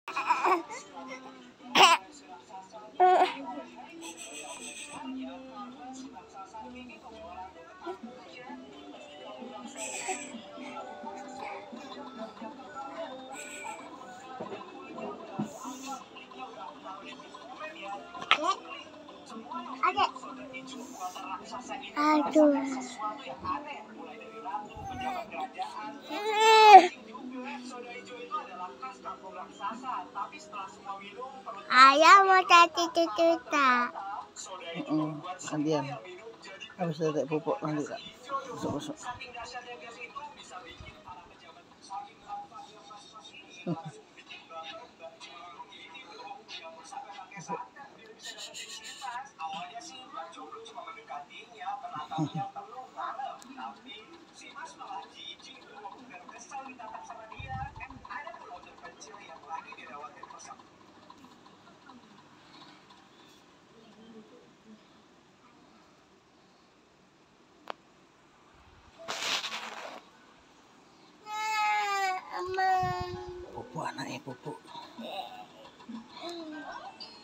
Aduh. Ayah mau cari cucuta. Gantian. Habis tetek pupuk nanti tak busuk-busuk. Pupuk anaknya pupuk.